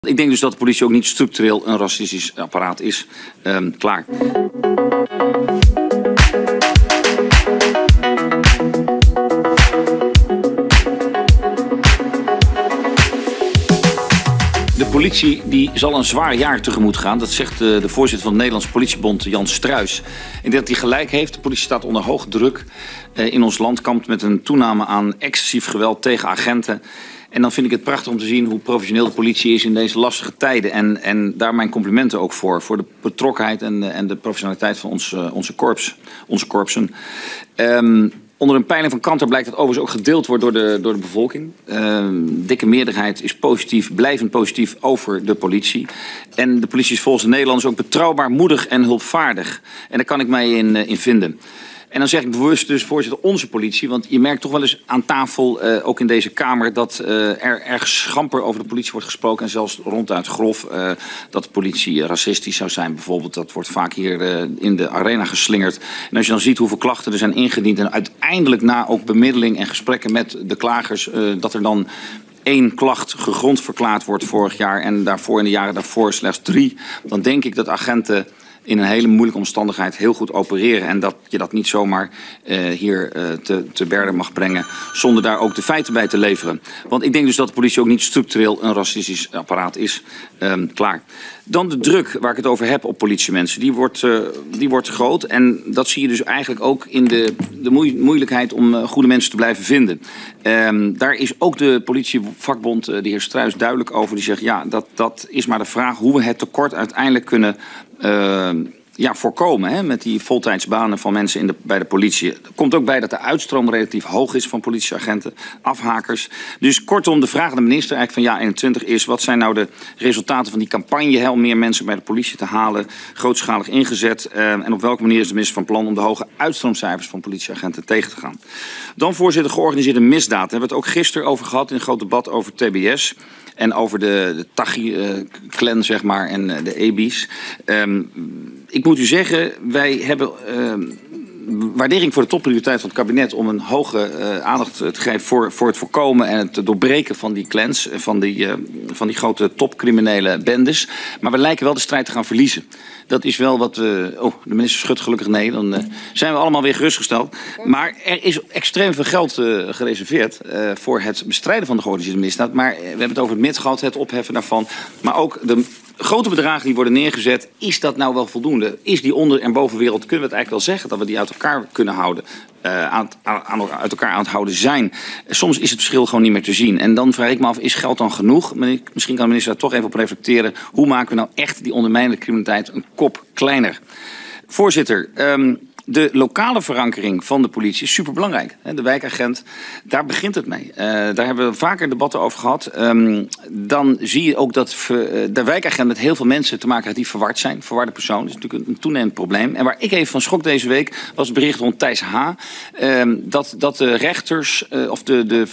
Ik denk dus dat de politie ook niet structureel een racistisch apparaat is. Klaar. De politie die zal een zwaar jaar tegemoet gaan. Dat zegt de voorzitter van de Nederlandse Politiebond, Jan Struijs. Ik denk dat hij gelijk heeft. De politie staat onder hoge druk in ons land. Kampt met een toename aan excessief geweld tegen agenten. En dan vind ik het prachtig om te zien hoe professioneel de politie is in deze lastige tijden. En daar mijn complimenten ook voor. Voor de betrokkenheid en de professionaliteit van onze korpsen. Onder een peiling van Kantar blijkt dat overigens ook gedeeld wordt door de bevolking. Dikke meerderheid is positief, blijvend positief over de politie. En de politie is volgens de Nederlanders ook betrouwbaar, moedig en hulpvaardig. En daar kan ik mij in vinden. En dan zeg ik bewust dus, voorzitter, onze politie. Want je merkt toch wel eens aan tafel, ook in deze Kamer, dat er erg schamper over de politie wordt gesproken. En zelfs ronduit grof dat de politie racistisch zou zijn. Bijvoorbeeld, dat wordt vaak hier in de arena geslingerd. En als je dan ziet hoeveel klachten er zijn ingediend. En uiteindelijk na ook bemiddeling en gesprekken met de klagers, dat er dan 1 klacht gegrond verklaard wordt vorig jaar. En daarvoor in de jaren daarvoor slechts 3. Dan denk ik dat agenten in een hele moeilijke omstandigheid heel goed opereren. En dat je dat niet zomaar hier te berde mag brengen zonder daar ook de feiten bij te leveren. Want ik denk dus dat de politie ook niet structureel een racistisch apparaat is. Klaar. Dan de druk waar ik het over heb op politiemensen. Die wordt groot. En dat zie je dus eigenlijk ook in de moeilijkheid om goede mensen te blijven vinden. Daar is ook de politievakbond, de heer Struijs, duidelijk over. Die zegt, ja, dat is maar de vraag hoe we het tekort uiteindelijk kunnen voorkomen, hè, met die voltijdsbanen van mensen bij de politie. Er komt ook bij dat de uitstroom relatief hoog is van politieagenten, afhakers. Dus kortom, de vraag aan de minister eigenlijk van jaar 21 is, wat zijn nou de resultaten van die campagne, hè, om meer mensen bij de politie te halen, grootschalig ingezet, en op welke manier is de minister van plan om de hoge uitstroomcijfers van politieagenten tegen te gaan. Dan, voorzitter, georganiseerde misdaad. Daar hebben we het ook gisteren over gehad in een groot debat over TBS. En over de Taghi-clan, zeg maar, en de EBI's. Ik moet u zeggen, wij hebben waardering voor de topprioriteit van het kabinet om een hoge aandacht te geven voor het voorkomen en het doorbreken van die clans, van die grote topcriminele bendes. Maar we lijken wel de strijd te gaan verliezen. Dat is wel wat de minister schudt gelukkig nee. Dan zijn we allemaal weer gerustgesteld. Maar er is extreem veel geld gereserveerd voor het bestrijden van de georganiseerde misdaad. Maar we hebben het over het gehad, het opheffen daarvan. Maar ook de grote bedragen die worden neergezet, is dat nou wel voldoende? Is die onder- en bovenwereld, kunnen we het eigenlijk wel zeggen dat we die uit elkaar kunnen houden? Uit elkaar aan het houden zijn. Soms is het verschil gewoon niet meer te zien. En dan vraag ik me af, is geld dan genoeg? Misschien kan de minister daar toch even op reflecteren. Hoe maken we nou echt die ondermijnende criminaliteit een kop kleiner? Voorzitter, de lokale verankering van de politie is superbelangrijk. De wijkagent, daar begint het mee. Daar hebben we vaker debatten over gehad. Dan zie je ook dat de wijkagent met heel veel mensen te maken heeft die verward zijn. Verwarde personen, dat is natuurlijk een toenemend probleem. En waar ik even van schrok deze week was het bericht rond Thijs H. Dat de rechters, of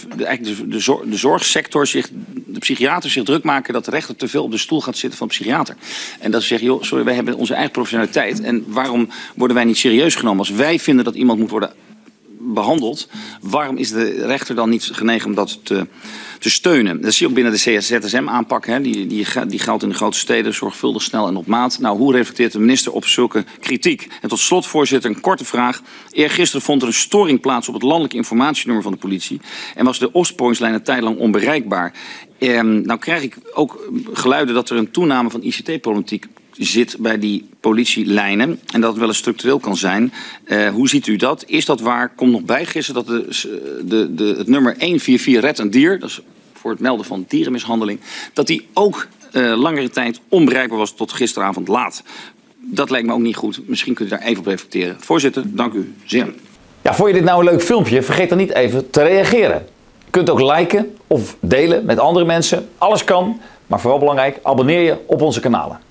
de zorgsector, de psychiaters zich druk maken dat de rechter te veel op de stoel gaat zitten van de psychiater. En dat ze zeggen, joh, sorry, wij hebben onze eigen professionaliteit. En waarom worden wij niet serieus genomen? Als wij vinden dat iemand moet worden behandeld, waarom is de rechter dan niet genegen om dat te steunen? Dat zie je ook binnen de ZSM-aanpak. Die geldt in de grote steden, zorgvuldig, snel en op maat. Nou, hoe reflecteert de minister op zulke kritiek? En tot slot, voorzitter, een korte vraag. Eergisteren vond er een storing plaats op het landelijk informatienummer van de politie en was de opsporingslijn een tijd lang onbereikbaar. Nou krijg ik ook geluiden dat er een toename van ICT-problematiek zit bij die politielijnen en dat het wel eens structureel kan zijn. Hoe ziet u dat? Is dat waar? Komt nog bij gisteren dat het nummer 144 Red een Dier, dat is voor het melden van dierenmishandeling, dat die ook langere tijd onbereikbaar was tot gisteravond laat. Dat lijkt me ook niet goed. Misschien kunt u daar even op reflecteren. Voorzitter, dank u zeer. Ja, vond je dit nou een leuk filmpje? Vergeet dan niet even te reageren. Je kunt ook liken of delen met andere mensen. Alles kan, maar vooral belangrijk, abonneer je op onze kanalen.